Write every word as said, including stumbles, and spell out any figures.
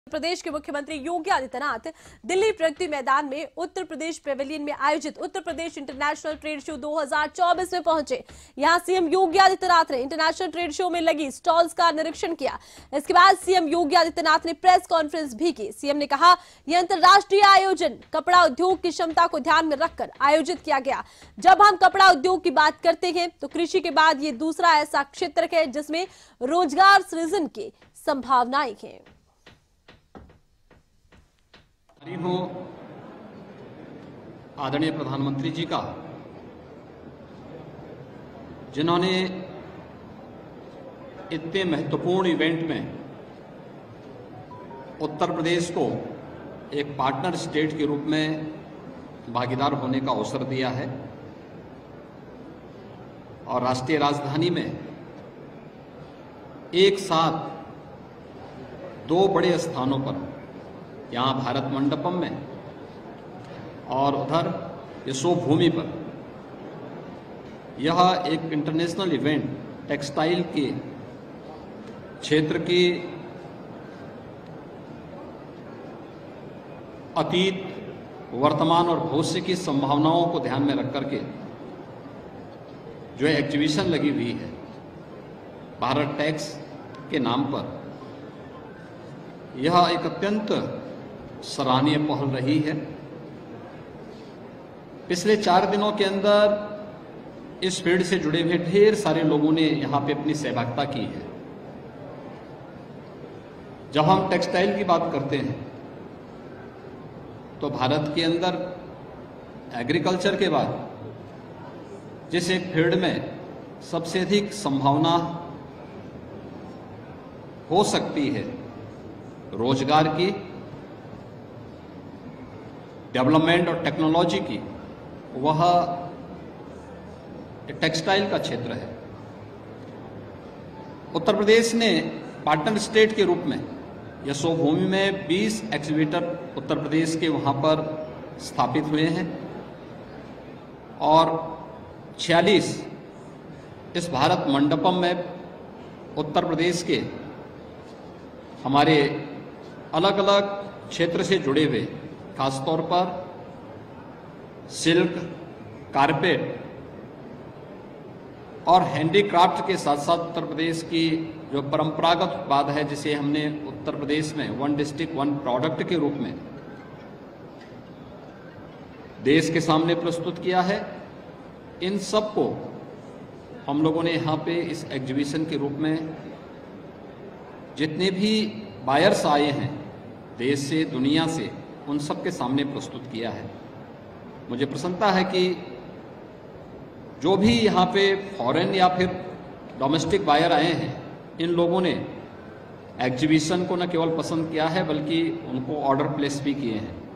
प्रदेश के मुख्यमंत्री योगी आदित्यनाथ दिल्ली प्रगति मैदान में उत्तर प्रदेश पेवेलियन में आयोजित Uttar Pradesh international trade show दो हज़ार चौबीस में पहुंचे। यहां सीएम योगी आदित्यनाथ ने इंटरनेशनल ट्रेड शो में लगी स्टॉल्स का निरीक्षण किया। इसके बाद सीएम योगी आदित्यनाथ ने प्रेस कॉन्फ्रेंस भी की। सीएम ने कहा, यह अंतर्राष्ट्रीय आयोजन कपड़ा उद्योग की क्षमता को ध्यान में रखकर आयोजित किया गया। जब हम कपड़ा उद्योग की बात करते हैं तो कृषि के बाद ये दूसरा ऐसा क्षेत्र है जिसमें रोजगार सृजन की संभावनाएं हैं। हो आदरणीय प्रधानमंत्री जी का, जिन्होंने इतने महत्वपूर्ण इवेंट में उत्तर प्रदेश को एक पार्टनर स्टेट के रूप में भागीदार होने का अवसर दिया है और राष्ट्रीय राजधानी में एक साथ दो बड़े स्थानों पर, यहाँ भारत मंडपम में और उधर यशो भूमि पर, यह एक इंटरनेशनल इवेंट टेक्सटाइल के क्षेत्र की अतीत, वर्तमान और भविष्य की संभावनाओं को ध्यान में रख करके जो एग्जीबिशन लगी हुई है भारत टैक्स के नाम पर, यह एक अत्यंत सराहनीय पहल रही है। पिछले चार दिनों के अंदर इस फील्ड से जुड़े हुए ढेर सारे लोगों ने यहां पे अपनी सहभागिता की है। जब हम टेक्सटाइल की बात करते हैं तो भारत के अंदर एग्रीकल्चर के बाद जिस एक फील्ड में सबसे अधिक संभावना हो सकती है रोजगार की, डेवलपमेंट और टेक्नोलॉजी की, वह टेक्सटाइल का क्षेत्र है। उत्तर प्रदेश ने पार्टनर स्टेट के रूप में यशो भूमि में बीस एक्सीबिटर उत्तर प्रदेश के वहां पर स्थापित हुए हैं और छियालीस इस भारत मंडपम में उत्तर प्रदेश के हमारे अलग अलग क्षेत्र से जुड़े हुए, खासतौर पर सिल्क, कारपेट और हैंडीक्राफ्ट के साथ साथ उत्तर प्रदेश की जो परंपरागत उत्पाद है, जिसे हमने उत्तर प्रदेश में वन डिस्ट्रिक्ट वन प्रोडक्ट के रूप में देश के सामने प्रस्तुत किया है, इन सब को हम लोगों ने यहाँ पे इस एग्जीबिशन के रूप में जितने भी बायर्स आए हैं देश से, दुनिया से, उन सब के सामने प्रस्तुत किया है। मुझे प्रसन्नता है कि जो भी यहाँ पे फॉरेन या फिर डोमेस्टिक बायर आए हैं, इन लोगों ने एग्जीबिशन को न केवल पसंद किया है बल्कि उनको ऑर्डर प्लेस भी किए हैं।